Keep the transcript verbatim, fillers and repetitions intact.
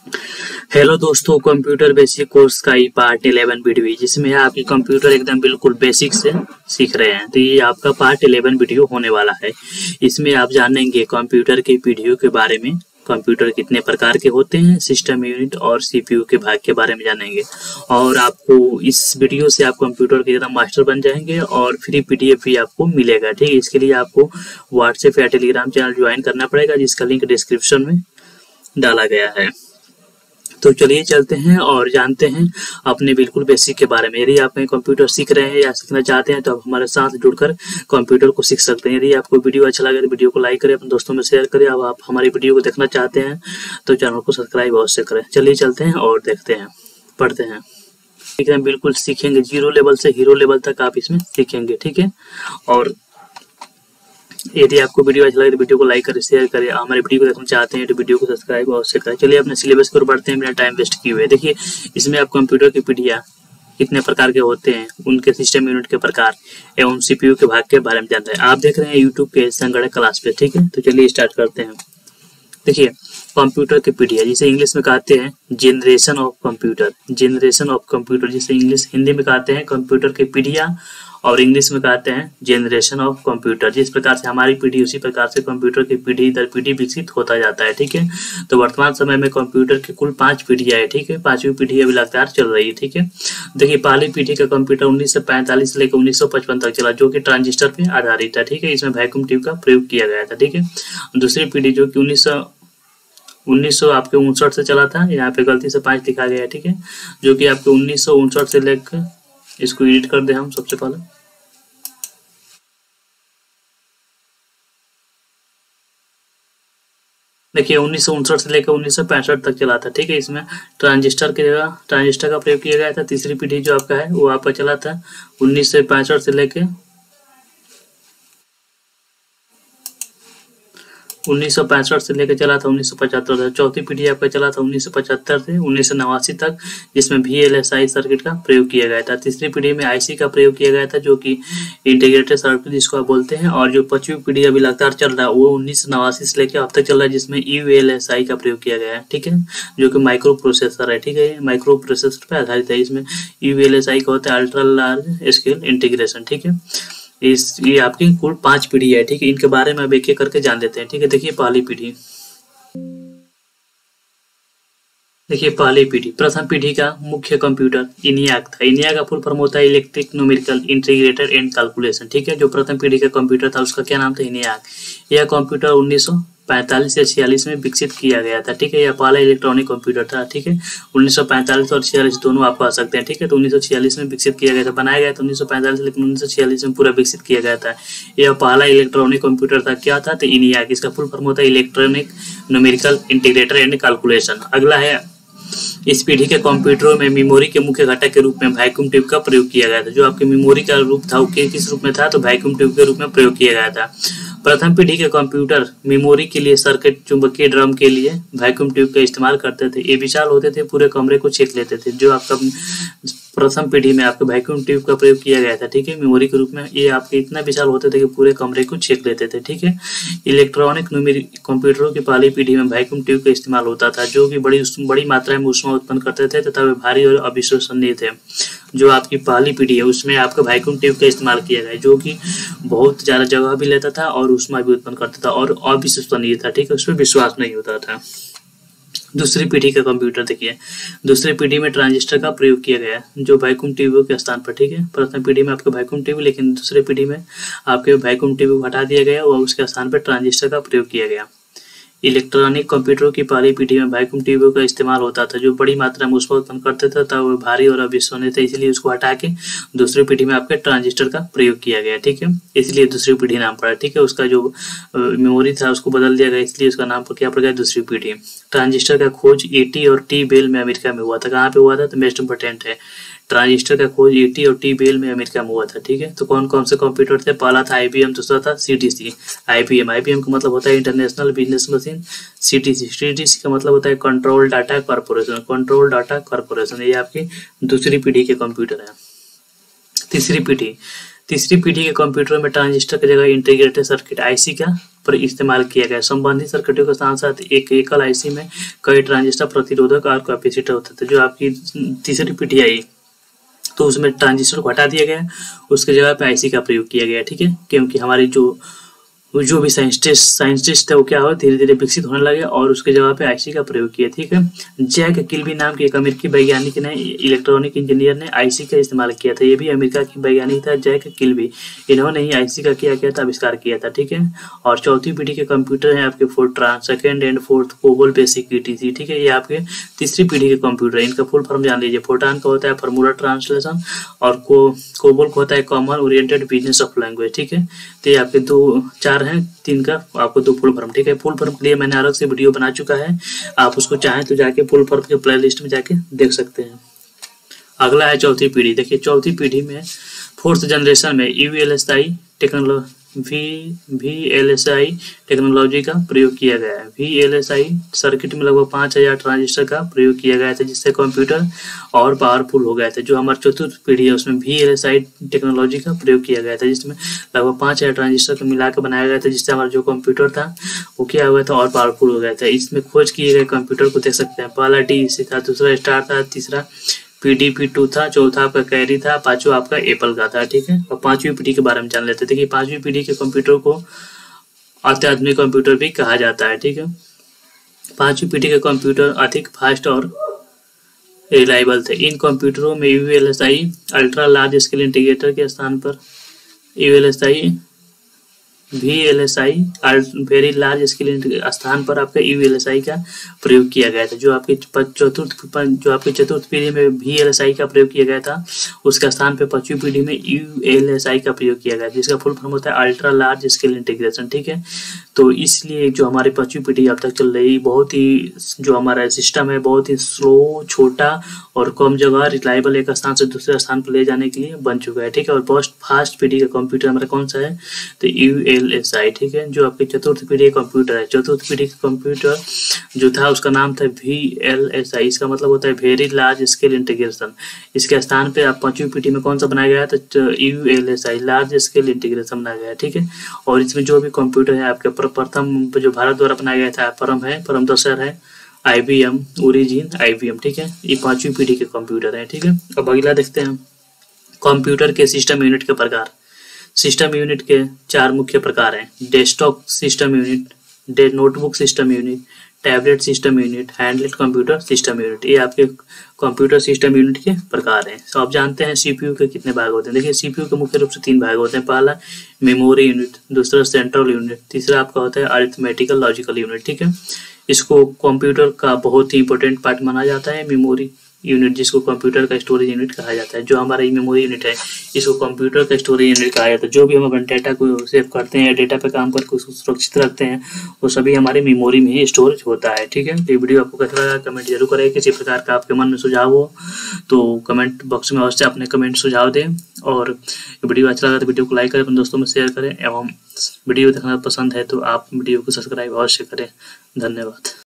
Hello दोस्तों, computer basic course का ये पार्ट इलेवन वीडियो है जिसमें आपकी कंप्यूटर एकदम बिल्कुल बेसिक से सीख रहे हैं। तो ये आपका पार्ट इलेवन वीडियो होने वाला है। इसमें आप जानेंगे कंप्यूटर के पीडीयू के बारे में, कंप्यूटर कितने प्रकार के होते हैं, सिस्टम यूनिट और सीपीयू के भाग के बारे में जानेंगे। और आपको इस वीडियो से आप कंप्यूटर के एकदम मास्टर बन जाएंगे और फ्री पीडीएफ भी आपको मिलेगा। ठीक है, इसके लिए आपको व्हाट्सएप या टेलीग्राम चैनल ज्वाइन करना पड़ेगा, जिसका लिंक डिस्क्रिप्शन में डाला गया है। तो चलिए चलते हैं और जानते हैं अपने बिल्कुल बेसिक के बारे में। यदि आप कंप्यूटर सीख रहे हैं या सीखना चाहते हैं तो आप हमारे साथ जुड़कर कंप्यूटर को सीख सकते हैं। यदि आपको वीडियो अच्छा लगे तो वीडियो को लाइक करें, अपने दोस्तों में शेयर करें। अब आप हमारी वीडियो को देखना चाहते हैं तो चैनल को सब्सक्राइब अवश्य करें। चलिए चलते हैं और देखते हैं, पढ़ते हैं। ठीक है, बिल्कुल सीखेंगे जीरो लेवल से हीरो लेवल तक आप इसमें सीखेंगे। ठीक है, और यदि आपको वीडियो अच्छा लगे तो वीडियो को लाइक करें, शेयर करें। हमारे वीडियो को देखना चाहते हैं तो वीडियो को सब्सक्राइब अवश्य करें। चलिए अपने सिलेबस की ओर बढ़ते हैं बिना टाइम वेस्ट किए हुए। देखिए, इसमें आप कंप्यूटर की पीढ़ियाँ कितने प्रकार के होते हैं, उनके सिस्टम यूनिट के प्रकार एवं सीपीयू के भाग के बारे में जानते हैं। आप देख रहे हैं यूट्यूब के संगणक क्लास पे। ठीक है, तो चलिए स्टार्ट करते हैं। देखिए, कंप्यूटर की पीढ़ियाँ जिसे इंग्लिश में कहते हैं generation of computer, generation of computer जिसे इंग्लिश हिंदी में कहते हैं कंप्यूटर की पीढ़ियाँ और इंग्लिश में कहते हैं जनरेशन ऑफ कंप्यूटर। जिस प्रकार से हमारी पीढ़ी उसी प्रकार से कंप्यूटर की पीढ़ी दर पीढ़ी विकसित होता जाता है। ठीक है, तो वर्तमान समय में कंप्यूटर की कुल पांच पीढ़ियाँ है। ठीक है, पांचवी पीढ़ी अभी लगातार चल रही है। ठीक है, देखिए पहली पीढ़ी का कंप्यूटर उन्नीस सौ पैंतालीस से लेकर उन्नीस सौ पचपन तक चला, जो कि ट्रांजिस्टर पे आधारित था। ठीक है, इसमें वैक्यूम ट्यूब का प्रयोग किया गया था। ठीक है, दूसरी पीढ़ी जो कि उन्नीस सौ उन्नीस सौ आपके उनसठ से चला था, यहाँ पे गलती से पांच लिखा गया है। ठीक है, जो कि आपके उन्नीस सौ उनसठ से लेकर, इसको एडिट कर दे हम सबसे पहले। देखिए उन्नीस सौ उनसठ से लेकर उन्नीस सौ पैंसठ तक चला था। ठीक है, इसमें ट्रांजिस्टर की जगह ट्रांजिस्टर का प्रयोग किया गया था। तीसरी पीढ़ी जो आपका है वो आपका चला था उन्नीस सौ पैंसठ से लेकर उन्नीस सौ पैंसठ से लेकर चला था उन्नीस सौ पचहत्तर तक। चौथी पीढ़ी आपका चला था उन्नीस सौ पचहत्तर से उन्नीस सौ नवासी तक, जिसमें V L S I circuit का प्रयोग किया गया था। तीसरी पीढ़ी में आईसी का प्रयोग किया गया था, जो कि इंटीग्रेटेड सर्किट जिसको आप बोलते हैं। और जो पांचवी पीढ़ी अभी लगातार चल रहा है वो उन्नीस सौ नवासी से लेकर अब तक चल रहा है, जिसमें यू एल एस आई का प्रयोग किया गया है। ठीक है, जो कि माइक्रो प्रोसेसर है। ठीक है, माइक्रो प्रोसेसर पर आधारित है। इसमें यू एल एस आई का होता है अल्ट्रा लार्ज स्केल इंटीग्रेशन। ठीक है, इस ये आपकी कुल पांच पीढ़ी है। ठीक है, इनके बारे में अब एक एक करके जान लेते हैं। ठीक है, देखिए पहली पीढ़ी, देखिए पहली पीढ़ी प्रथम पीढ़ी का मुख्य कंप्यूटर इनियाक था। इनियाक का फुल फॉर्म होता है electric numerical integrated and calculation. ठीक है, जो प्रथम पीढ़ी का कंप्यूटर था उसका क्या नाम था, इनियाक। यह कंप्यूटर उन्नीस सौ पैंतालीस से छियालीस में विकसित किया गया था। ठीक है, यह पहला इलेक्ट्रॉनिक कंप्यूटर था। ठीक है, उन्नीस सौ पैंतालीस और छियालीस दोनों आप कह सकते हैं। ठीक है, तो उन्नीस सौ छियालीस में विकसित किया गया था, बनाया गया था उन्नीस सौ पैंतालीस, लेकिन उन्नीस सौ छियालीस में पूरा विकसित किया गया था। यह पहला इलेक्ट्रॉनिक कंप्यूटर था। क्या था, तो इनियाक। इसका फुल फॉर्म होता है electronic numerical integrator and calculation. अगला है, इस पीढ़ी के कंप्यूटरों में मेमोरी के मुख्य घटक के रूप में वैक्यूम ट्यूब का प्रयोग किया गया था। जो आपके मेमोरी का रूप था वो किस रूप में था, तो वैक्यूम ट्यूब के रूप में प्रयोग किया गया था। प्रथम पीढ़ी के कंप्यूटर मेमोरी के लिए सर्किट चुंबकीय ड्रम के लिए वैक्यूम ट्यूब का इस्तेमाल करते थे। ये विशाल होते थे, पूरे कमरे को छेक लेते थे। जो आपका प्रथम पीढ़ी में आपके वैक्यूम ट्यूब का प्रयोग किया गया था। ठीक है, मेमोरी के रूप में ये आपके इतना विशाल होते थे कि पूरे कमरे को छेक लेते थे। ठीक है, इलेक्ट्रॉनिक न्यूमेरिक कंप्यूटरों की पहली पीढ़ी में वैक्यूम ट्यूब का इस्तेमाल होता था, जो कि बड़ी बड़ी मात्रा में ऊष्मा उत्पन्न करते थे तथा वे भारी और अविश्वसनीय थे। जो आपकी पहली पीढ़ी है उसमें आपका वैक्यूम ट्यूब का इस्तेमाल किया गया, जो कि बहुत ज्यादा जगह भी लेता था और ऊष्मा भी उत्पन्न करता था और अविश्वसनीय था। ठीक है, उसमें विश्वास नहीं होता था। दूसरी पीढ़ी का कंप्यूटर देखिए, दूसरी पीढ़ी में ट्रांजिस्टर का प्रयोग किया गया जो वैक्यूम ट्यूब के स्थान पर। ठीक है, प्रथम पीढ़ी में आपके वैक्यूम ट्यूब, लेकिन दूसरी पीढ़ी में आपके वैक्यूम ट्यूब हटा दिया गया और उसके स्थान पर ट्रांजिस्टर का प्रयोग किया गया। इलेक्ट्रॉनिक कंप्यूटरों की पहली पीढ़ी में वैक्यूम ट्यूब का इस्तेमाल होता था, जो बड़ी मात्रा में ऊष्मा उत्पन्न करते थे तथा वो भारी और अविश्वसनीय थे, इसलिए उसको हटा के दूसरी पीढ़ी में आपके ट्रांजिस्टर का प्रयोग किया गया। ठीक है, इसलिए दूसरी पीढ़ी नाम पड़ा। ठीक है, उसका जो मेमोरी था उसको बदल दिया गया, इसलिए उसका नाम क्या पड़ गया, दूसरी पीढ़ी। ट्रांजिस्टर का खोज एटी और टी बेल में अमेरिका में हुआ था। कहाँ पे हुआ था, तो मोस्ट इम्पोर्टेंट है, ट्रांजिस्टर का खोज एटी और टी बेल में अमेरिका में हुआ था। ठीक है, तो कौन कौन से कंप्यूटर थे, पहला था आईबीएम, दूसरा था सीटीसी। आईबीएम आईबीएम का मतलब होता है international business machine. CTC CTC का मतलब होता है control data corporation, control data corporation. ये आपकी दूसरी पीढ़ी के कंप्यूटर है। तीसरी पीढ़ी, तीसरी पीढ़ी के कंप्यूटर में ट्रांजिस्टर की जगह इंटीग्रेटेड सर्किट आईसी का पर इस्तेमाल किया गया। संबंधित सर्किटों के साथ साथ एक एकल आईसी में कई ट्रांजिस्टर, प्रतिरोधक और कैपेसिटर होते थे। जो आपकी तीसरी पीढ़ी आई तो उसमें ट्रांजिस्टर को हटा दिया गया, उसकी जगह पे आईसी का प्रयोग किया गया, ठीक है, क्योंकि हमारी जो जो भी साइंटिस्ट साइंटिस्ट है वो क्या हो धीरे धीरे विकसित होने लगे और उसके जगह पे आईसी का प्रयोग किया, ठीक है। जैक किल्बी नाम के एक अमेरिकी वैज्ञानिक ने, इलेक्ट्रॉनिक इंजीनियर ने आईसी का इस्तेमाल किया था। ये भी अमेरिका की वैज्ञानिक था, जैक किल्बी। इन्होंने ही आईसी का किया किया था आविष्कार किया था, ठीक है। और चौथी पीढ़ी के कंप्यूटर है आपके Fortran, second and fourth COBOL BASIC ETC, ठीक है। ये आपके तीसरी पीढ़ी के कंप्यूटर, इनका फुल फॉर्म जान लीजिए। फोर्ट्रान का होता है फॉर्मूला ट्रांसलेशन और को कोबोल का होता है common oriented business of language, ठीक है। तो ये आपके दो चार हैं, तीन का आपको दो फुल फॉर्म, ठीक है। फुल फॉर्म के लिए मैंने अलग से वीडियो बना चुका है, आप उसको चाहें तो जाके फुल फॉर्म के प्लेलिस्ट में जाके देख सकते हैं। अगला है चौथी पीढ़ी। देखिए चौथी पीढ़ी में फोर्थ जनरेशन में ULSI technology V V L S I technology का प्रयोग किया गया है। V L S I circuit में लगभग पाँच हजार ट्रांजिस्टर का प्रयोग किया गया था, जिससे कंप्यूटर और पावरफुल हो गया था। जो हमारी चतुर्थ पीढ़ी है उसमें V L S I technology का प्रयोग किया गया था, जिसमें लगभग पाँच हजार ट्रांजिस्टर को मिला कर बनाया गया था, जिससे हमारा जो कंप्यूटर था वो क्या हुआ था और पावरफुल हो गया था। इसमें खोज किए गए कंप्यूटर को देख सकते हैं। पहला डी सी था, दूसरा स्टार था, तीसरा पी डी पी टू था, चौथा आपका कैरी था, पांचवा आपका एप्पल का था, ठीक है। और पांचवी पीढ़ी के बारे में जान लेते हैं। देखिए पांचवी पीढ़ी के कंप्यूटर को अत्याधुनिक कंप्यूटर भी कहा जाता है, ठीक है। पांचवी पीढ़ी के कंप्यूटर अधिक फास्ट और रिलायबल थे। इन कंप्यूटरों में ULSI ultra large scale integrator के स्थान पर ULSI V L S I very large scale स्थान पर आपका यूएलएसआई का प्रयोग किया गया था। जो आपके चतुर्थ जो आपके चतुर्थ पीढ़ी में वी एल एस आई का प्रयोग किया गया था, उसका स्थान पे पांचवी पीढ़ी में यूएलएसआई का प्रयोग किया गया, जिसका फुल फॉर्म होता है अल्ट्रा लार्ज स्केल इंटीग्रेशन, ठीक है। तो इसलिए जो हमारी पांचवी पीढ़ी अब तक चल रही, बहुत ही जो हमारा सिस्टम है बहुत ही स्लो, छोटा और कम जगह रिलायबल एक स्थान से दूसरे स्थान पर ले जाने के लिए बन चुका है, ठीक है। और बहुत फास्ट पीढ़ी का कंप्यूटर हमारा कौन सा है तो यू एल एस आई, ठीक है। जो आपके चतुर्थ पीढ़ी का कंप्यूटर है, चतुर्थ पीढ़ी का कंप्यूटर जो था उसका नाम था वी एल एस आई। इसका मतलब होता है वेरी लार्ज स्केल इंटीग्रेशन। इसके स्थान पे आप पांचवी पीढ़ी में कौन सा बनाया गया तो U L S I large scale integration बनाया गया, ठीक है। और इसमें जो भी कंप्यूटर है आपके प्रथम जो भारत द्वारा बनाया गया था परम है परम दशर है I B M origin I B M, ठीक है। ये पांचवी पीढ़ी के कंप्यूटर है, ठीक है। अब अगला देखते हैं कंप्यूटर के सिस्टम यूनिट के प्रकार। सिस्टम यूनिट के चार मुख्य प्रकार हैं। Desktop system unit, notebook system unit, tablet system unit, handheld computer system unit. ये आपके कंप्यूटर सिस्टम यूनिट के प्रकार हैं। तो आप जानते हैं सीपीयू के कितने भाग होते हैं। देखिए सीपीयू के मुख्य रूप से तीन भाग होते हैं। पहला मेमोरी यूनिट, दूसरा सेंट्रल यूनिट, तीसरा आपका होता है अरिथमेटिकल लॉजिकल यूनिट, ठीक है। इसको कंप्यूटर का बहुत ही इंपॉर्टेंट पार्ट माना जाता है मेमोरी यूनिट, जिसको कंप्यूटर का स्टोरेज यूनिट कहा जाता है। जो हमारा ये मेमोरी यूनिट है इसको कंप्यूटर का स्टोरेज यूनिट कहा जाता है। जो भी हम अपने डेटा को सेव करते हैं, डेटा पे काम करके उसको सुरक्षित रखते हैं, वो सभी हमारे मेमोरी में ही स्टोरेज होता है, ठीक है। तो ये वीडियो आपको कैसा लगा कमेंट जरूर करें। किसी प्रकार का आपके मन में सुझाव हो तो कमेंट बॉक्स में अवश्य अपने कमेंट सुझाव दें। और वीडियो अच्छा लगा तो वीडियो को लाइक करें, अपने दोस्तों में शेयर करें, एवं वीडियो देखना पसंद है तो आप वीडियो को सब्सक्राइब अवश्य करें। धन्यवाद।